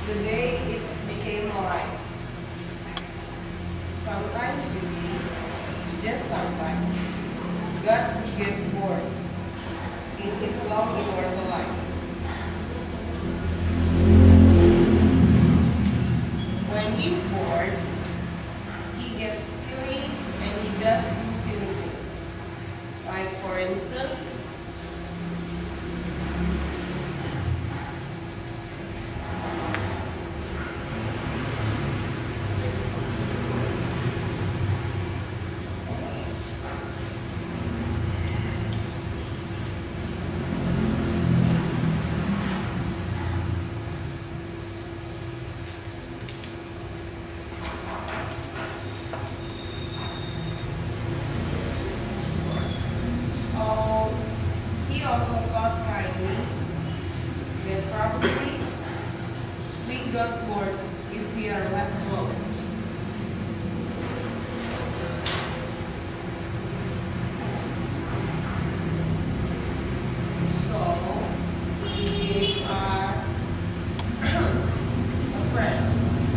the day it became alive. Sometimes, you see, just sometimes, God would get bored in his long immortal life. When he's bored, he gets silly and he does do silly things. Like, for instance, he also thought kindly that probably we got bored if we are left alone. So he gave us a friend.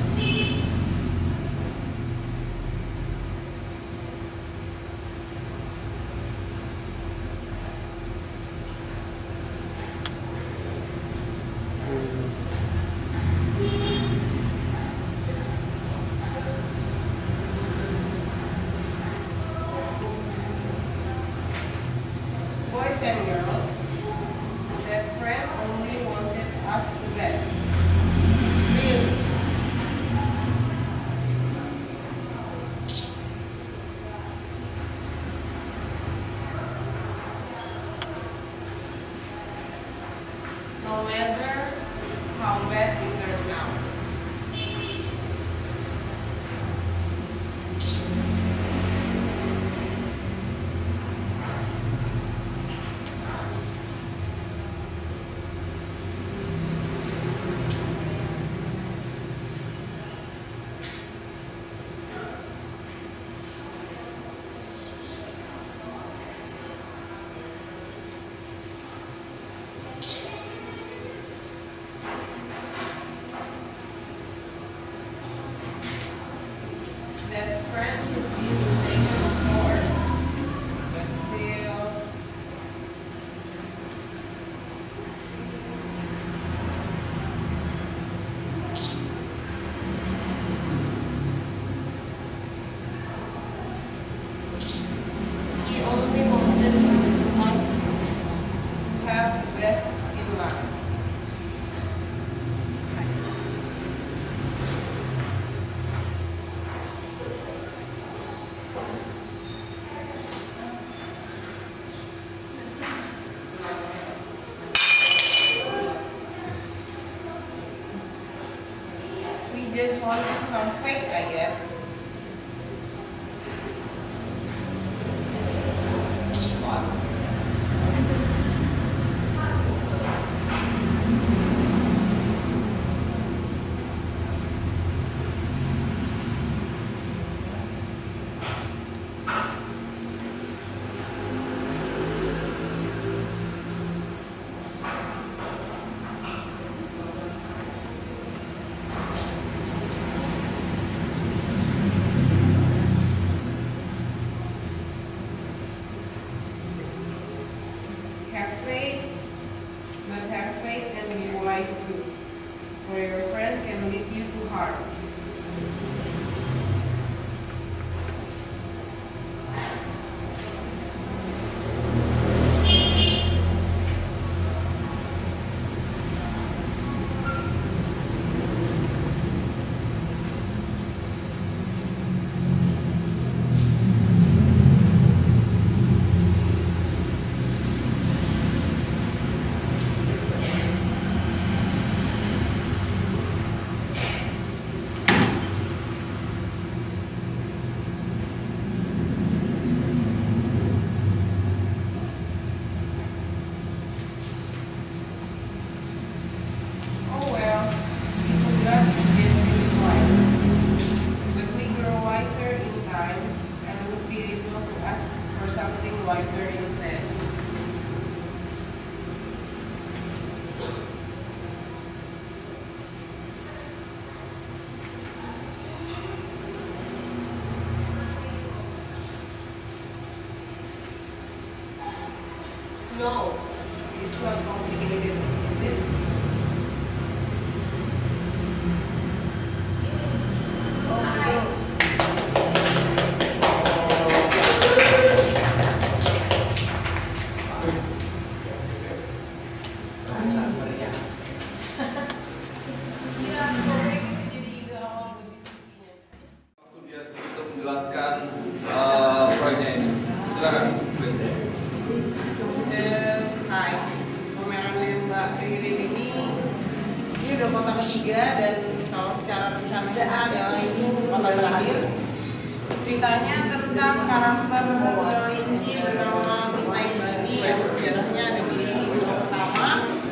Boys and girls, that friend only wanted us the best. Really. No matter how bad it turned out. That friend would be mistaken, of course, but still, he only wanted us to have the best in life. We just wanted some faith, I guess. Have faith, but have faith and be wise too, for your friend can lead you to harm. sudah kota ketiga, dan kalau secara rencana adalah ini kota terakhir. Ceritanya tentang karakter kelinci bernama Midnight Bunny yang sejarahnya ada di film pertama.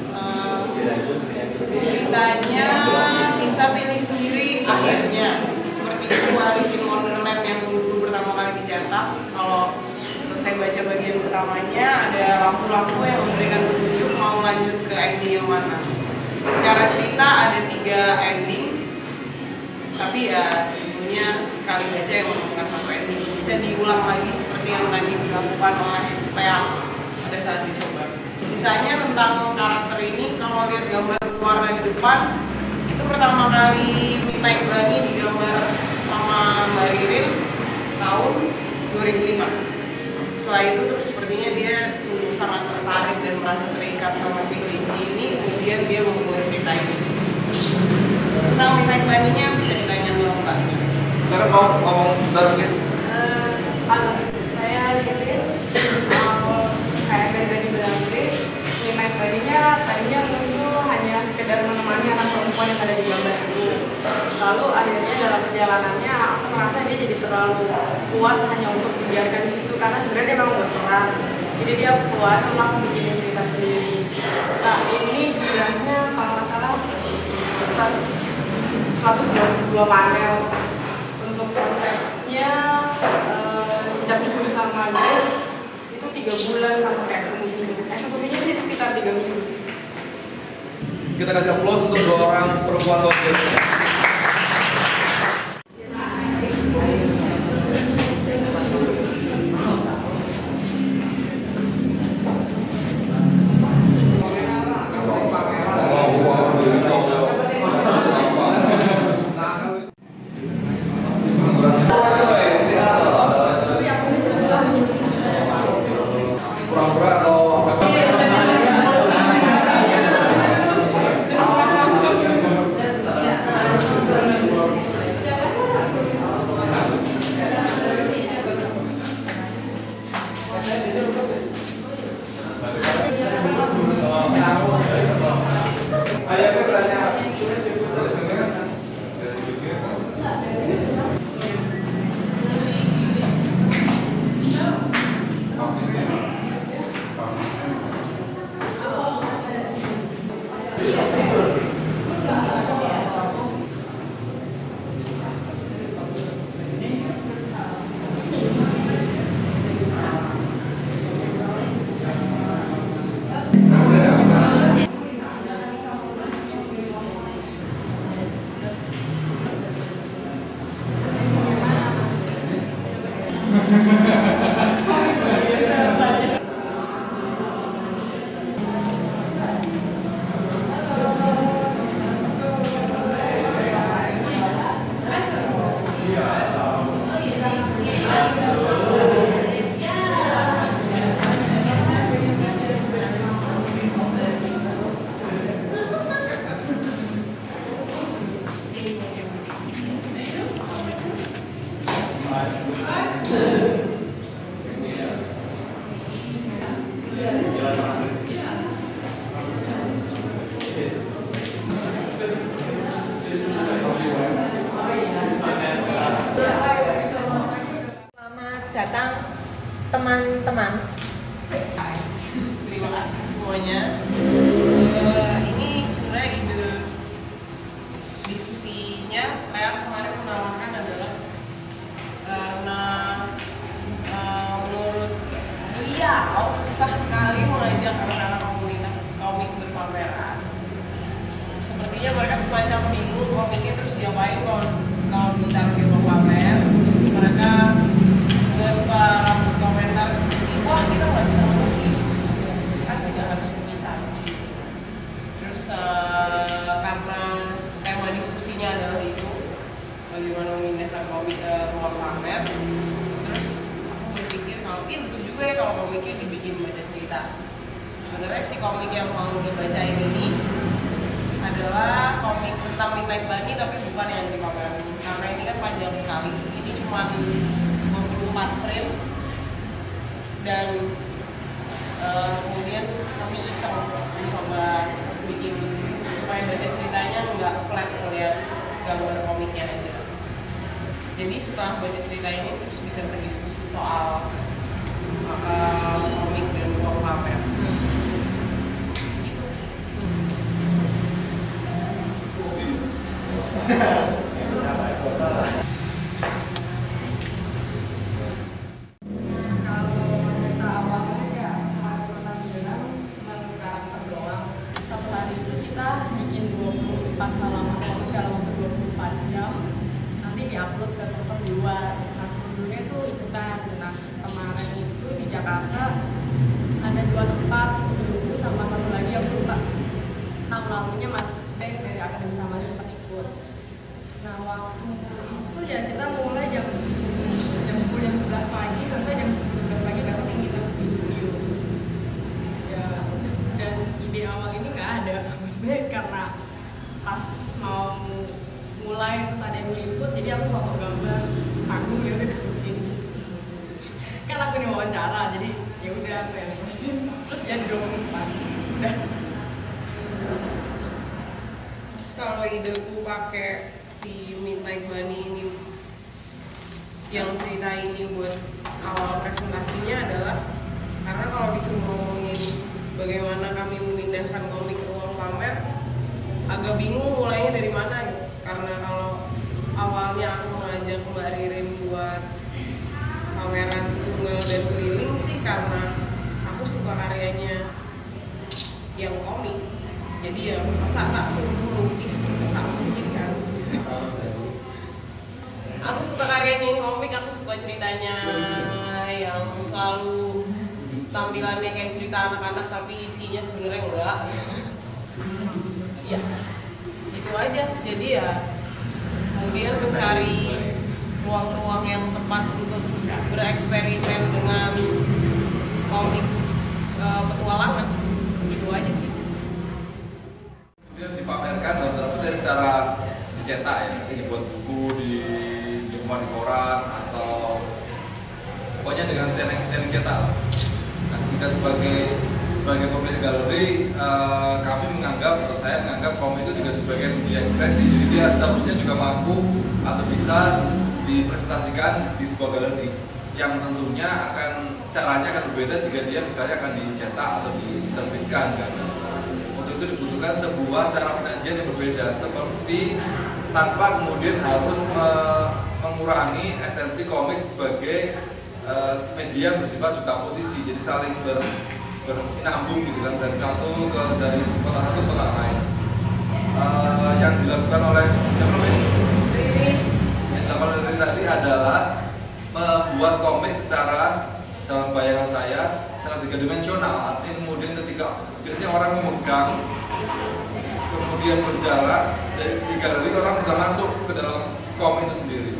Ceritanya bisa pilih sendiri akhirnya, seperti visualis in Wonderland yang dulu pertama kali dicetak. Kalau saya baca bagian pertamanya ada lampu-lampu yang memberikan petunjuk mau lanjut ke ending yang mana. Secara cerita ada 3 ending, tapi ya tentunya sekali baca yang menemukan satu ending. Bisa diulang lagi seperti yang tadi dilakukan oleh Lea pada saat dicoba. Sisanya tentang karakter ini, kalau lihat gambar warna di depan, itu pertama kali Midnight Bunny digambar sama Mbak Ririn tahun 2005. Setelah itu terus sepertinya dia sungguh sangat tertarik dan merasa terikat sama si kelinci ini, kemudian dia membuat cerita ini. Tentang Midnight Bunny-nya bisa ditanya sama Mbaknya. Sekarang mau ngomong sebentar mungkin. Halo, saya Ririn. Kayak dari bilang Chris, Midnight Bunny-nya tadinya muncul hanya sekedar menemani anak perempuan yang ada di gambar itu. Lalu akhirnya dalam perjalanannya aku merasa dia jadi terlalu kuat hanya untuk dibiarkan di situ, karena sebenarnya dia memang buat peran. Jadi dia keluar lalu bikin cerita sendiri. Nah ini jumlahnya kalau nggak salah 192 panel. Untuk konsepnya sejak diskusi sama Grace itu 3 bulan sampai eksekusinya. Eksekusinya sih sekitar 3 minggu. Kita kasih aplaus untuk 2 orang perempuan luar biasa. Datang teman-teman. Terima kasih semuanya. Ini sebenarnya ide diskusinya kayak kemarin menawarkan adalah karena menurut beliau susah sekali mengajak anak-anak komunitas komik berpameran. Sepertinya mereka semacam bingung komiknya terus diapain kalau ditaruh di ruang pamer. Terus mereka suka komentar seperti, wah kita nggak bisa melukis, kan tidak harus lukisan. Terus karena tema diskusinya adalah itu, bagaimana memindahkan komik ke ruang pamer. Terus aku berpikir kalau lucu juga ya kalau komiknya dibikin baca cerita. Sebenarnya si komik yang mau dibacain ini adalah komik tentang Midnight Bunny, tapi bukan yang di pameran karena ini kan panjang sekali. Ini cuma 24 frame dan kemudian kami iseng mencoba bikin supaya baca ceritanya gak ada komiknya aja. Jadi setelah baca cerita ini terus bisa berdiskusi soal komik dan ruang pamer. Gitu. Halaman komik dalam waktu 24 jam nanti diupload ke server di luar. Nah sebelumnya itu ikutan. Nah kemarin itu di Jakarta ada 2 tempat, studio sama satu lagi yang lupa. Tahun lalunya Mas Beng dari Akademi Sama sempat ikut. Nah waktu itu ya kita mulai jam 10 jam 11 pagi, selesai jam 11 pagi, besok yang nginep di studio. Ya dan ide awal ini nggak ada Mas Beng karena pas mau mulai terus ada yang meliput, jadi aku sosok gambar panggung ya udah diterusin. Kan aku ini wawancara, jadi ya udah aku yang terusin terus jadi 24 udah. Terus kalau ideku pakai si Midnight Bunny ini yang cerita ini buat awal presentasinya adalah karena kalau disuruh ngomongin bagaimana kami memindahkan komik ke ruang pamer, agak bingung mulainya dari mana gitu. Karena kalau awalnya aku ngajak Mbak Ririn buat pameran tunggal dan keliling sih karena aku suka karyanya yang komik. Jadi ya masa tak suruh lukis tak mungkin kan. Aku suka karyanya yang komik, aku suka ceritanya yang selalu tampilannya kayak cerita anak-anak tapi isinya sebenarnya enggak. Ya, itu aja. Jadi ya kemudian mencari ruang-ruang yang tepat untuk bereksperimen dengan komik petualangan. Itu aja sih. Kemudian dipamerkan dalam tanda kutip secara dicetak ya, dibuat buku di koran atau pokoknya dengan teknik cetak. Nah, kita sebagai pemilik galeri, kami menganggap, atau saya menganggap komik itu juga sebagai media ekspresi. Jadi dia seharusnya juga mampu atau bisa dipresentasikan di sebuah galeri yang tentunya caranya akan berbeda jika dia misalnya akan dicetak atau diterbitkan kan. Untuk itu dibutuhkan sebuah cara penyajian yang berbeda, seperti tanpa kemudian harus mengurangi esensi komik sebagai media bersifat juxtaposisi, jadi saling bersinambung gitu kan, dari kota satu ke kota lain. Yang dilakukan oleh yang tadi adalah membuat komik secara, dalam bayangan saya, secara 3 dimensional. Artinya kemudian ketika biasanya orang memegang kemudian berjarak di galeri, orang bisa masuk ke dalam komik itu sendiri.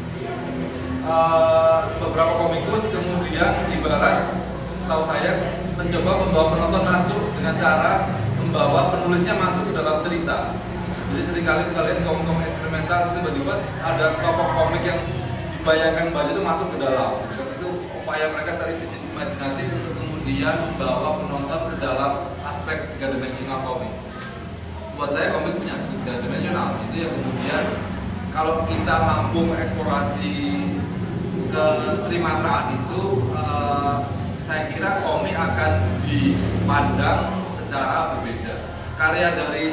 Beberapa komikus kemudian ibarat, setahu saya, mencoba membawa penonton masuk dengan cara membawa penulisnya masuk ke dalam cerita. Jadi seringkali kita lihat komik-komik eksperimental tiba-tiba ada tokoh komik yang dibayangkan baca itu masuk ke dalam. Itu upaya mereka secara imajinatif untuk kemudian membawa penonton ke dalam aspek 3 dimensional komik. Buat saya komik punya aspek 3 dimensional, itu yang kemudian kalau kita mampu mengeksplorasi ke trimatraan itu, saya kira komik akan dipandang secara berbeda. Karya dari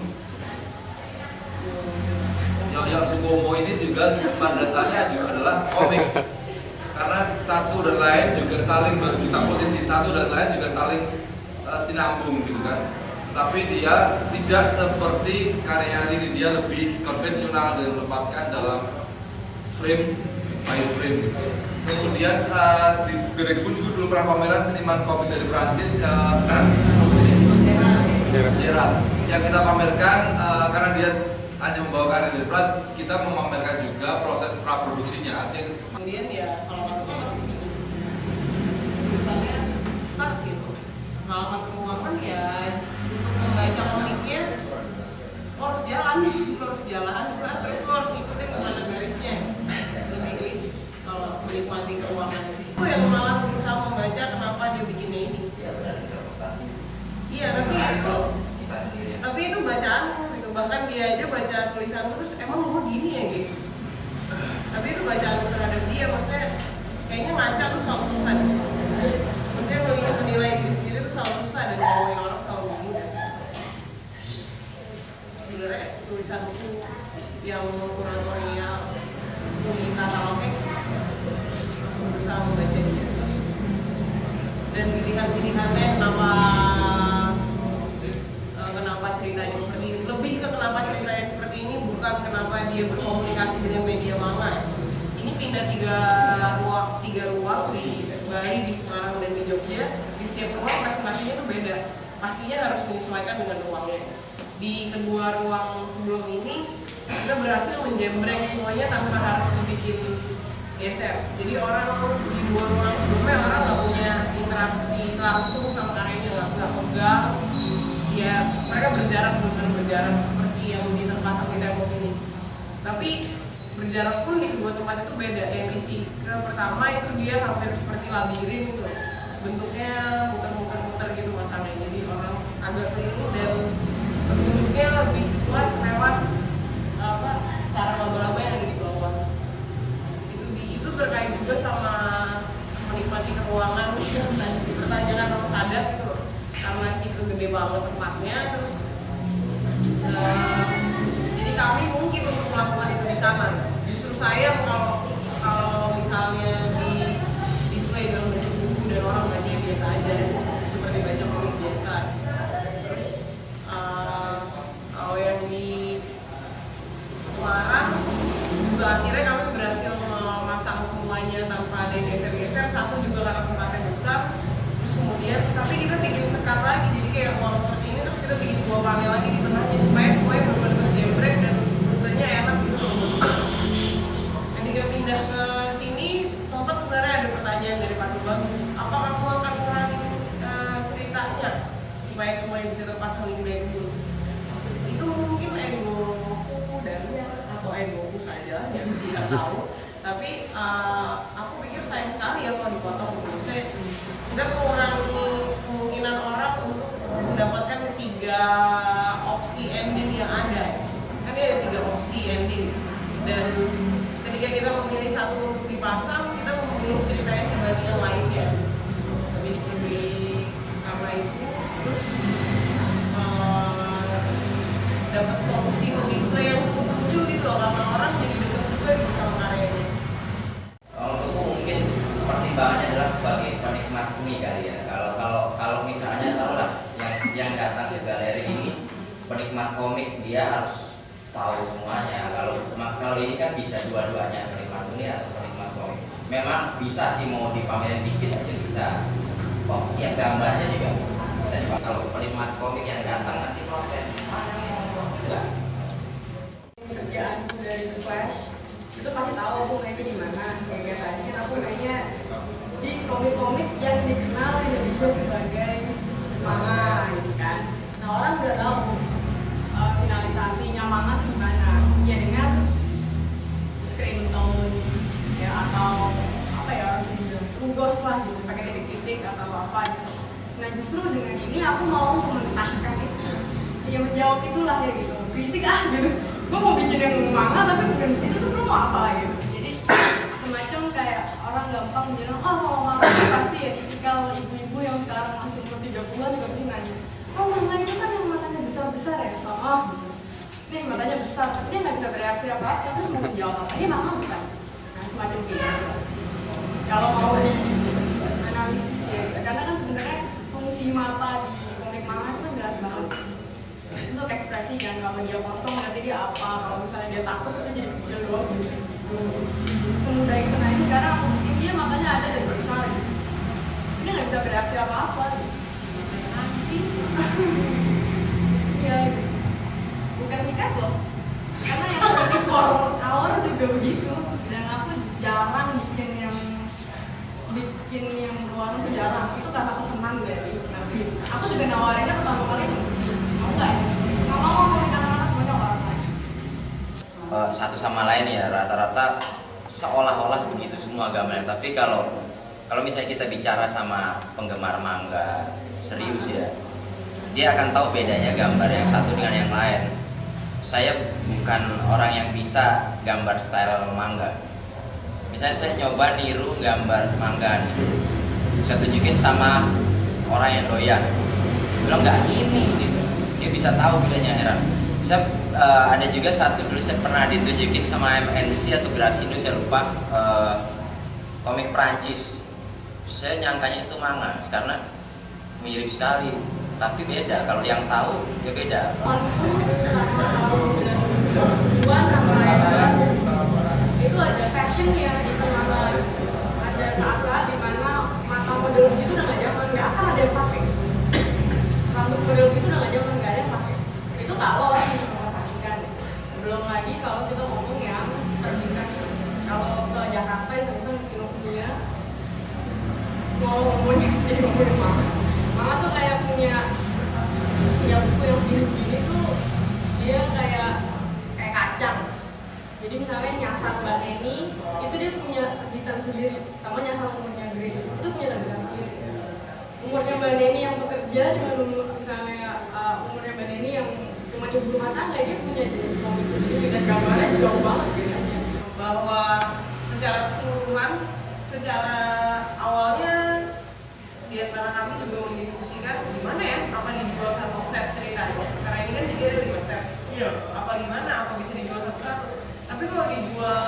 Yoyo Sukomo ini juga pada dasarnya juga adalah komik, karena satu dan lain juga saling berjuxtaposisi, satu dan lain juga saling sinambung gitu kan. Tapi dia tidak seperti karya ini, dia lebih konvensional dan menempatkan dalam frame by frame gitu. Kemudian di Gerai pun juga dulu pernah pameran seniman komik dari Prancis, Gerard, yang kita pamerkan karena dia hanya membawa karya dari Prancis, kita memamerkan juga proses praproduksinya. Artinya kemudian ya kalau masuk ke sini misalnya start gitu, pengalaman keuangan ya untuk membaca komiknya lo harus jalan terus lo harus ikutin kemana garisnya, lebih ke itu. Kalau menikmati keuangan sih itu yang malah berusaha membaca kenapa dia bikinnya ini. Iya, tapi itu bacaanku gitu. bahkan dia aja baca tulisanku terus emang gue gini ya gitu. Tapi itu bacaanku terhadap dia, maksudnya kayaknya ngaca tuh selalu susah deh. Maksudnya menilai diri sendiri tuh selalu susah dan ngomongin orang selalu mudah. Sebenarnya tulisan buku yang kuratorial di katalognya berusaha membaca dia dan pilihan-pilihannya kenapa ceritanya seperti ini, lebih ke kenapa ceritanya seperti ini, bukan kenapa dia berkomunikasi dengan media manga. Ini pindah tiga ruang di Bali, di Semarang dan di Jogja. Di setiap ruang presentasinya tuh beda, pastinya harus menyesuaikan dengan ruangnya. Di kedua ruang sebelum ini kita berhasil menjembreng semuanya tanpa harus bikin geser. Jadi orang di dua ruang sebelumnya orang nggak punya interaksi langsung sama karyanya, nggak pegang. Ya mereka berjarak, benar-benar berjarak seperti yang di terpasang di tembok ini. Tapi berjarak pun di kedua tempat itu beda. Yang di ke pertama itu dia hampir seperti labirin gitu, bentuknya muter-muter gitu masangnya. Jadi orang agak keliling dan petunjuknya lebih kuat lewat sarang laba-laba yang ada di bawah. Itu terkait juga sama menikmati keruangan yang tadi dipertanyakan sama Sadap gitu, karena sih gede banget tempatnya. Terus jadi kami mungkin untuk melakukan itu di sana. Justru saya kalau misalnya di display dalam bentuk buku dan orang baca biasa aja seperti baca komik biasa. Terus kalau yang di Semarang juga akhirnya kami berhasil memasang semuanya tanpa ada yang geser-geser. Satu juga karena tempatnya besar. Terus kemudian tapi kita bikin sekat lagi, jadi kayak ruang seperti ini terus kita bikin 2 panel lagi di tengahnya supaya semuanya benar-benar terjembreng dan rutenya enak gitu loh. Ketika pindah ke sini sempat sebenarnya ada pertanyaan dari Pak Bagus, apa kamu akan ngurangin ceritanya supaya semuanya bisa terpasang di baik dulu? Itu mungkin egoku atau egoku saja yang tidak tahu. Tapi aku pikir sayang sekali ya kalau dipotong gitu. Kita mengurangi kemungkinan orang untuk mendapatkan 3 opsi ending yang ada. Kan ada 3 opsi ending. Dan ketika kita memilih satu untuk dipasang, kita memilih ceritanya sebagai yang lainnya. Lebih karena itu terus dapat solusi display yang cukup lucu gitu loh, karena orang jadi deket juga gitu sama karyanya. Kalau untukku mungkin pertimbangannya adalah sebagai penikmat seni kali ya. Kalau misalnya taruhlah yang datang ke galeri ini penikmat komik, dia harus tahu semuanya. Kalau ini kan bisa dua-duanya, penikmat seni atau penikmat komik. Memang bisa sih mau dipamerin dikit aja bisa. Oh, yang gambarnya juga bisa dipakai. Kalau penikmat komik yang datang nanti protes. Enggak. Kerjaan dari The Flash itu pasti tahu aku mainnya di mana. Kayak tadi kan aku mainnya di komik-komik yang dikenal di Indonesia sebagai manga gitu kan. Nah orang udah tahu finalisasinya manga itu gimana ya, dengan screen tone ya atau apa ya harus dibilang lugos lah gitu, pakai titik-titik atau apa gitu. Nah justru dengan ini aku mau mementahkan itu ya, menjawab itulah ya gitu, berisik gitu. Gue mau bikin yang manga tapi bukan itu, terus lo mau apa gitu. Jadi semacam kayak orang gampang bilang, oh mau manga pasti ya tipikal ibu-ibu yang sekarang masih umur 30-an juga pasti nanya, oh manga itu kan yang matanya besar-besar ya? Oh gitu. Nih matanya besar, tapi dia nggak bisa bereaksi apa-apa, terus mau jawab apa? Ini manga bukan? Nah semacam gitu. Kalau mau analisis ya, karena kan sebenarnya fungsi mata di komik manga itu kan jelas banget. Untuk ekspresi kan, kalau dia kosong nanti dia apa, kalau misalnya dia takut terus dia jadi kecil doang gitu. Semudah itu. Nah ini sekarang aku bikin dia matanya ada dan besar gitu. Dia nggak bisa bereaksi apa-apa gitu. Anjing. Iya gitu. Bukan sket loh, karena yang 24 hour juga begitu. Dan aku jarang bikin yang luar itu jarang. Itu karena pesanan dari Nabi. Aku juga nawarinnya pertama kali mau nggak ya? Nggak mau anak-anak mau nyoba. Satu sama lain ya, rata-rata seolah-olah begitu semua gambarnya. Tapi kalau misalnya kita bicara sama penggemar manga serius ya, dia akan tahu bedanya gambar yang satu dengan yang lain. saya bukan orang yang bisa gambar style manga. Misalnya saya nyoba niru gambar manga nih, saya tunjukin sama orang yang doyan, bilang nggak gini gitu, dia bisa tahu bedanya. Heran. Saya ada juga satu dulu saya pernah ditunjukin sama MNC atau Grasindo, saya lupa, komik Prancis. Saya nyangkanya itu manga karena mirip sekali, tapi beda. Kalau yang tahu ya beda. Juan sama Edward itu ada fashionnya itu, mana ada saat-saat dimana mata model itu udah nggak zaman, nggak akan ada yang pakai rambut model itu, udah nggak zaman, nggak ada yang pakai itu kalau orang bisa memperhatikan. Belum lagi kalau kita ngomong yang terbintang, kalau ke Jakarta bisa Kinokuniya, mau ngomongnya jadi ngomongin manga tuh kayak punya buku yang segini-segini tuh, dia kayak kacang. Jadi misalnya nyasar Mbak Neni itu dia punya terbitan sendiri, sama nyasar umurnya Grace itu punya terbitan sendiri. Umurnya Mbak Neni yang bekerja dengan misalnya umurnya Mbak Neni yang cuma ibu rumah tangga, dia punya jenis komik sendiri dan gambarnya jauh banget bedanya. Bahwa secara keseluruhan, secara awalnya di antara kami juga mendiskusikan gimana ya, apa dijual satu set ceritanya, karena ini kan jadi ada 5 set. Apa gimana, apa bisa dijual satu-satu. Tapi kalau dijual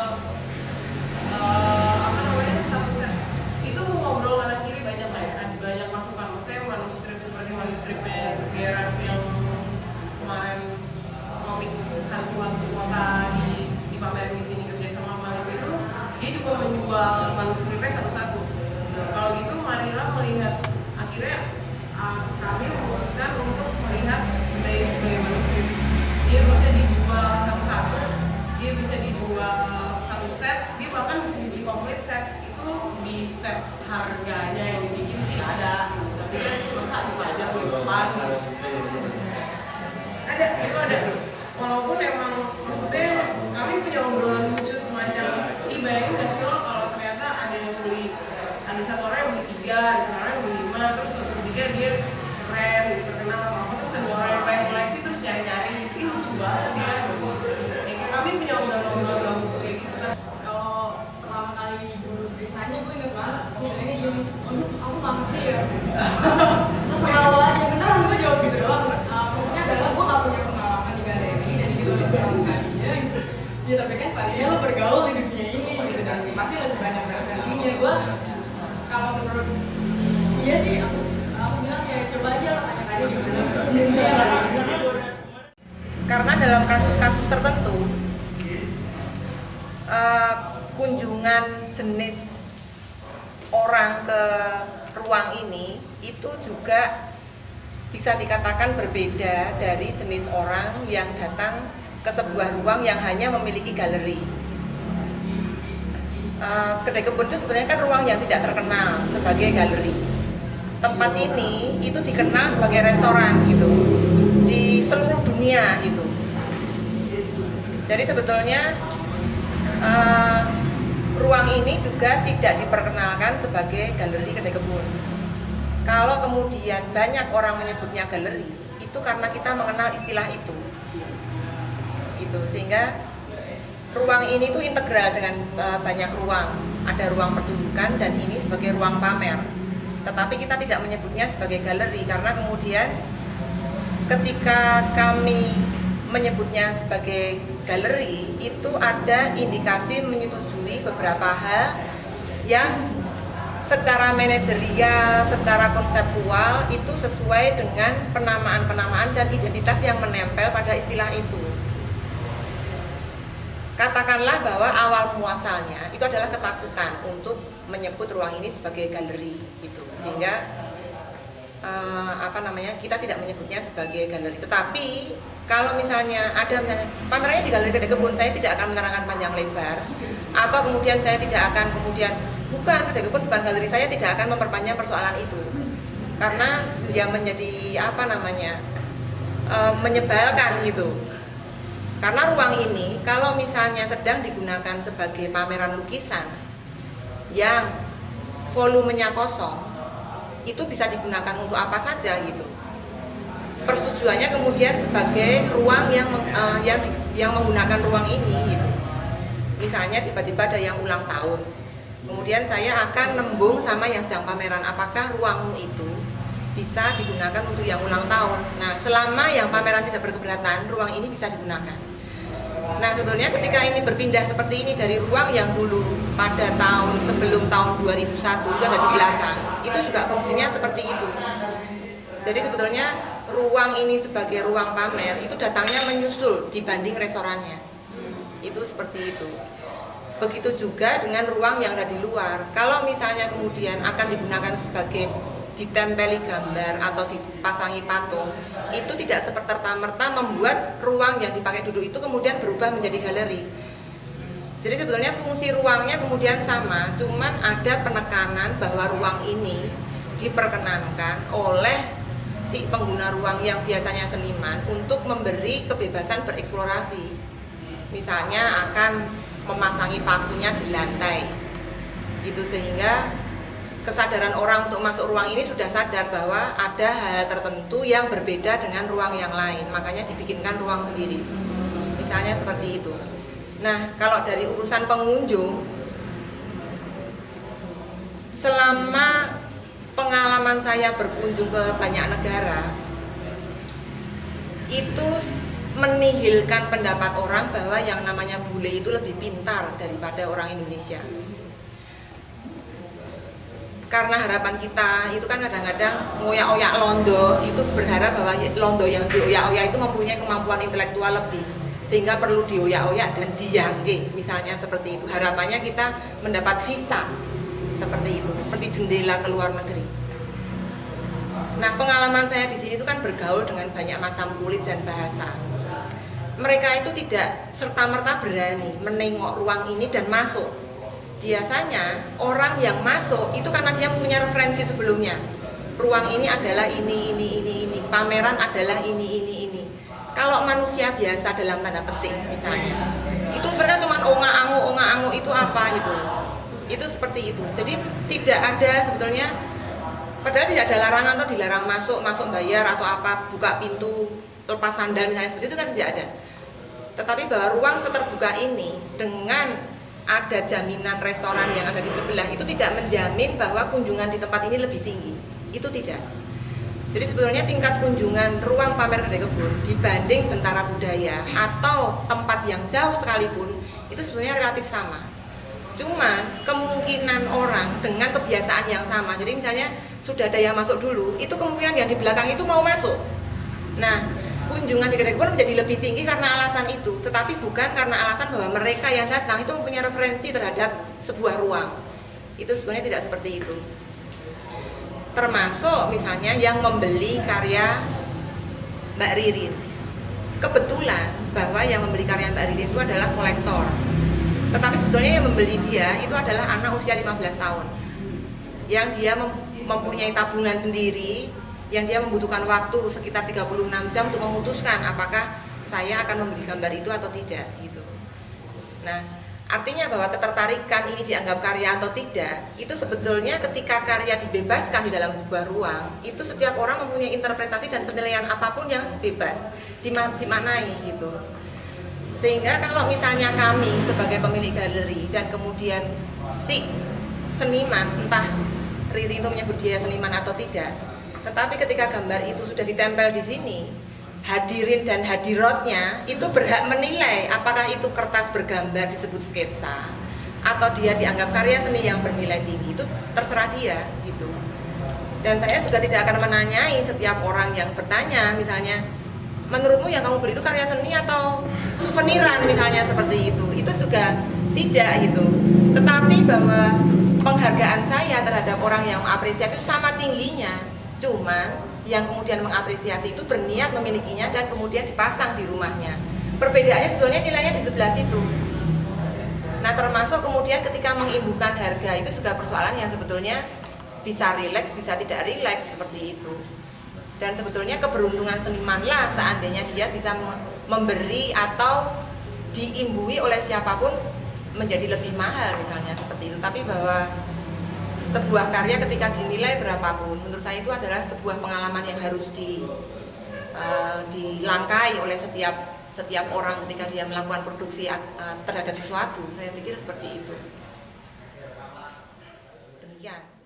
satu set itu ngobrol kanan kiri banyak lah ya, ada banyak masukan. Maksudnya manuskrip seperti manuskripnya Gerard yang kemarin komik hantu-hantu kota dipamerin di sini kerja sama Malik itu, dia juga menjual manuskripnya satu-satu. Kalau gitu marilah melihat, akhirnya kami memutuskan untuk melihat benda ini sebagai manuskrip. Dia bisa dijual satu-satu, dia bisa dijual satu set, dia bahkan bisa dibeli komplit set. Itu di set harganya yang dibikin sih ada, tapi kan masa dipajang di depan. Ada, itu ada. Walaupun emang maksudnya kami punya obrolan lucu semacam, bayangin gak sih lo kalau ternyata ada yang beli, ada satu orang yang beli 3, ada satu orang yang beli 5, terus suatu ketika dia keren, gitu, terkenal apa, terus ada orang yang pengen koleksi terus nyari-nyari. Ini lucu banget ya. Kami punya obrolan-obrolan untuk kayak gitu kan. Kalau pertama kali dulu Krisnanya gue inget banget, gue bilangnya gini, aku gak ngerti ya. Terus selalu aja, beneran gue jawab gitu doang. Pokoknya adalah gue gak punya pengalaman di galeri dan itu sih pertama kalinya gitu. Ya tapi kan palingnya lo bergaul di dunia ini gitu, dan pasti lebih banyak referensinya. Gue kalau menurut dia sih, aku bilang ya coba aja lo tanya-tanya gimana dunia lah. Karena dalam kasus-kasus tertentu kunjungan jenis orang ke ruang ini itu juga bisa dikatakan berbeda dari jenis orang yang datang ke sebuah ruang yang hanya memiliki galeri. Kedai Kebun itu sebenarnya kan ruang yang tidak terkenal sebagai galeri. Tempat ini itu dikenal sebagai restoran gitu di seluruh dunia gitu. Jadi sebetulnya ruang ini juga tidak diperkenalkan sebagai galeri Kedai Kebun. Kalau kemudian banyak orang menyebutnya galeri, itu karena kita mengenal istilah itu. Sehingga ruang ini tuh integral dengan banyak ruang. Ada ruang pertunjukan dan ini sebagai ruang pamer. Tetapi kita tidak menyebutnya sebagai galeri karena kemudian ketika kami menyebutnya sebagai galeri itu ada indikasi menyetujui beberapa hal yang secara manajerial, secara konseptual itu sesuai dengan penamaan-penamaan dan identitas yang menempel pada istilah itu. Katakanlah bahwa awal muasalnya itu adalah ketakutan untuk menyebut ruang ini sebagai galeri gitu. Sehingga kita tidak menyebutnya sebagai galeri. Tetapi kalau misalnya ada pamerannya di Galeri Kedai Kebun, saya tidak akan menerangkan panjang lebar, atau kemudian saya tidak akan bukan Kedai Kebun bukan galeri, saya tidak akan memperpanjang persoalan itu karena dia menjadi menyebalkan gitu. Karena ruang ini kalau misalnya sedang digunakan sebagai pameran lukisan yang volumenya kosong, itu bisa digunakan untuk apa saja gitu. persetujuannya kemudian sebagai ruang yang menggunakan ruang ini gitu. Misalnya tiba-tiba ada yang ulang tahun, kemudian saya akan nembung sama yang sedang pameran, apakah ruangmu itu bisa digunakan untuk yang ulang tahun. Nah, selama yang pameran tidak berkeberatan, ruang ini bisa digunakan. Nah, sebetulnya ketika ini berpindah seperti ini dari ruang yang dulu pada sebelum tahun 2001 itu ada di belakang, itu juga fungsinya seperti itu. Jadi sebetulnya ruang ini sebagai ruang pamer itu datangnya menyusul dibanding restorannya. Itu seperti itu. Begitu juga dengan ruang yang ada di luar. Kalau misalnya kemudian akan digunakan sebagai ditempeli gambar atau dipasangi patung, itu tidak serta-merta membuat ruang yang dipakai duduk itu kemudian berubah menjadi galeri. Jadi sebetulnya fungsi ruangnya kemudian sama, cuman ada penekanan bahwa ruang ini diperkenankan oleh si pengguna ruang yang biasanya seniman untuk memberi kebebasan bereksplorasi. Misalnya akan memasangi pakunya di lantai gitu, sehingga kesadaran orang untuk masuk ruang ini sudah sadar bahwa ada hal tertentu yang berbeda dengan ruang yang lain, makanya dibikinkan ruang sendiri, misalnya seperti itu. Nah, kalau dari urusan pengunjung, selama pengalaman saya berkunjung ke banyak negara, itu menihilkan pendapat orang bahwa yang namanya bule itu lebih pintar daripada orang Indonesia. Karena harapan kita itu kan kadang-kadang ngoyak-oyak londo, itu berharap bahwa londo yang dioyak-oyak itu mempunyai kemampuan intelektual lebih, sehingga perlu dioyak-oyak dan diangge, misalnya seperti itu. Harapannya kita mendapat visa seperti itu, seperti jendela ke luar negeri. Nah, pengalaman saya di sini itu kan bergaul dengan banyak macam kulit dan bahasa. Mereka itu tidak serta-merta berani menengok ruang ini dan masuk. Biasanya orang yang masuk itu karena dia punya referensi sebelumnya. Ruang ini adalah ini. Pameran adalah ini. Kalau manusia biasa dalam tanda petik misalnya, itu mereka cuma onga-angu itu apa gitu. Itu seperti itu. Jadi tidak ada sebetulnya, padahal tidak ada larangan atau dilarang masuk bayar atau apa, buka pintu, lepas sandal misalnya, seperti itu kan tidak ada. Tetapi bahwa ruang seterbuka ini dengan ada jaminan restoran yang ada di sebelah itu tidak menjamin bahwa kunjungan di tempat ini lebih tinggi. Itu tidak. Jadi sebetulnya tingkat kunjungan ruang pamer kedai kebun dibanding Bentara Budaya atau tempat yang jauh sekalipun itu sebenarnya relatif sama. Cuman kemungkinan orang dengan kebiasaan yang sama, jadi misalnya sudah ada yang masuk dulu, itu kemungkinan yang di belakang itu mau masuk. Nah, kunjungan di kedai kebun menjadi lebih tinggi karena alasan itu, tetapi bukan karena alasan bahwa mereka yang datang itu mempunyai referensi terhadap sebuah ruang. Itu sebenarnya tidak seperti itu. Termasuk misalnya yang membeli karya Mbak Ririn. Kebetulan bahwa yang membeli karya Mbak Ririn itu adalah kolektor. Tetapi sebetulnya yang membeli dia itu adalah anak usia 15 tahun. Yang dia mempunyai tabungan sendiri, yang dia membutuhkan waktu sekitar 36 jam untuk memutuskan apakah saya akan membeli gambar itu atau tidak gitu. Nah, artinya bahwa ketertarikan ini dianggap karya atau tidak, itu sebetulnya ketika karya dibebaskan di dalam sebuah ruang, itu setiap orang mempunyai interpretasi dan penilaian apapun yang bebas dimaknai gitu. Sehingga kalau misalnya kami sebagai pemilik galeri dan kemudian si seniman, entah Riri itu menyebut dia seniman atau tidak, tetapi ketika gambar itu sudah ditempel di sini, hadirin dan hadiratnya itu berhak menilai apakah itu kertas bergambar disebut sketsa atau dia dianggap karya seni yang bernilai tinggi. Itu terserah dia gitu. Dan saya juga tidak akan menanyai setiap orang yang bertanya, misalnya, menurutmu yang kamu beli itu karya seni atau suveniran misalnya seperti itu. Itu juga tidak gitu. Tetapi bahwa penghargaan saya terhadap orang yang mengapresiasi itu sama tingginya. Cuman yang kemudian mengapresiasi itu berniat memilikinya dan kemudian dipasang di rumahnya. Perbedaannya sebetulnya nilainya di sebelah situ. Nah, termasuk kemudian ketika mengimbuhkan harga itu juga persoalan yang sebetulnya bisa rileks, bisa tidak rileks seperti itu. Dan sebetulnya keberuntungan seniman lah seandainya dia bisa memberi atau diimbui oleh siapapun menjadi lebih mahal misalnya seperti itu. Tapi bahwa sebuah karya ketika dinilai berapapun, menurut saya itu adalah sebuah pengalaman yang harus dilangkai oleh setiap orang ketika dia melakukan produksi terhadap sesuatu. Saya pikir seperti itu. Demikian.